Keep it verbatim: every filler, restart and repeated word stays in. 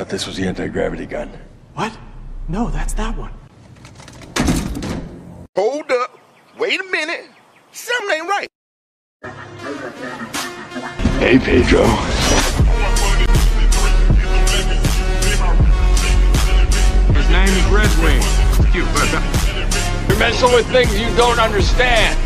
thought this was the anti-gravity gun. What? No, that's that one. Hold up. Wait a minute. Something ain't right. Hey, Pedro. His name is Red Wing. Cute, but You're messing with things you don't understand.